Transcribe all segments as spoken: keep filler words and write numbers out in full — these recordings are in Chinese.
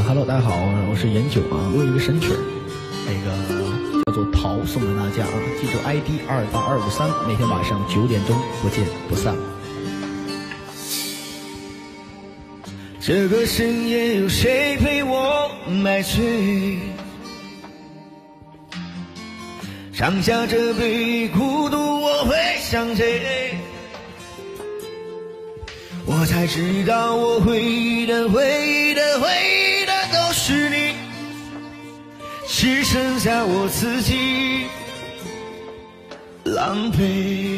Hello， 大家好，我是严九啊，我有一个神曲儿，那个叫做《逃》，送给大家啊，记住 I D 二八二五三，每天晚上九点钟不见不散。 这个深夜有谁陪我买醉？上下这杯孤独，我会想谁？我才知道，我回忆的回忆的回忆的都是你，只剩下我自己狼狈。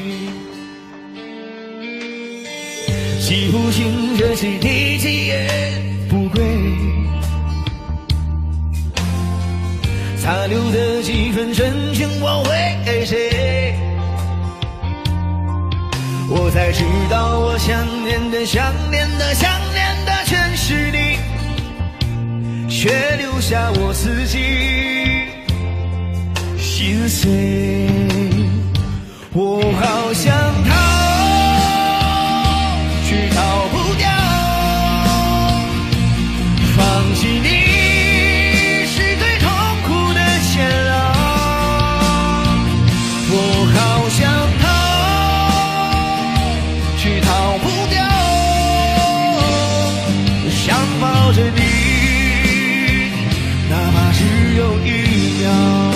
记不清这是第几夜不归，残留的几分真情我会给谁？我才知道，我想念的想念的想念的全是你，却留下我自己心碎。我好想逃，却逃不掉，放弃你是最痛苦的煎熬。我好想逃，却逃不掉，想抱着你，哪怕只有一秒。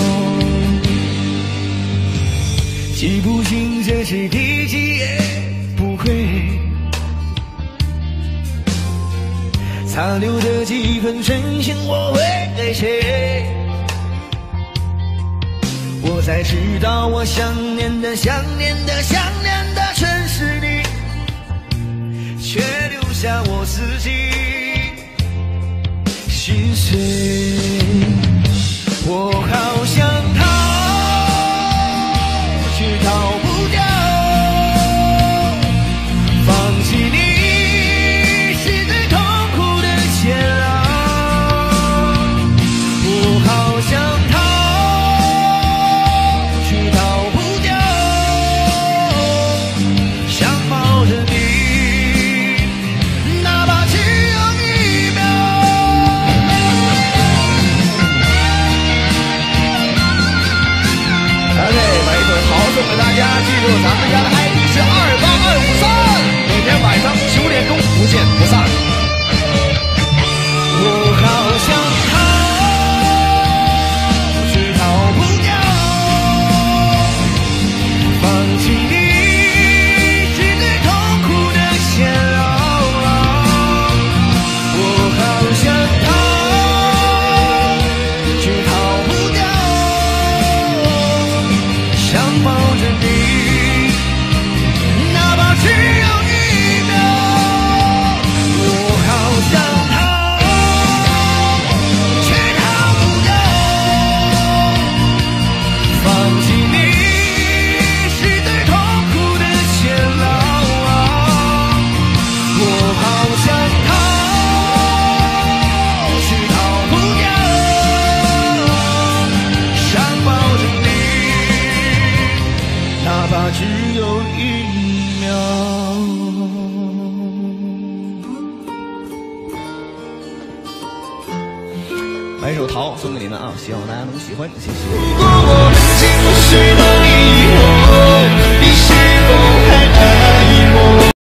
记不清这是第几夜不归，残留的几分真心我会给谁？我才知道，我想念的想念的想念的全是你，却留下我自己心碎。我好想逃，却逃不掉，放弃你是最痛苦的煎熬。我好想逃，却逃不掉，想抱着你，哪怕只有一秒。OK， 把一首《逃》送给大家，记住咱们家的 I D 是二八二五三，每天晚上九点钟不见不散。我好想逃，却逃不掉，放弃你是最痛苦的煎熬。我好想逃，却逃不掉，想抱着你，哪怕只有一秒。我好想逃，却逃不掉，放弃你是最痛苦的煎熬。我好想逃，却逃不掉，想抱着你，哪怕只有一秒。把一首《逃》送给你们啊，希望大家能喜欢，谢谢。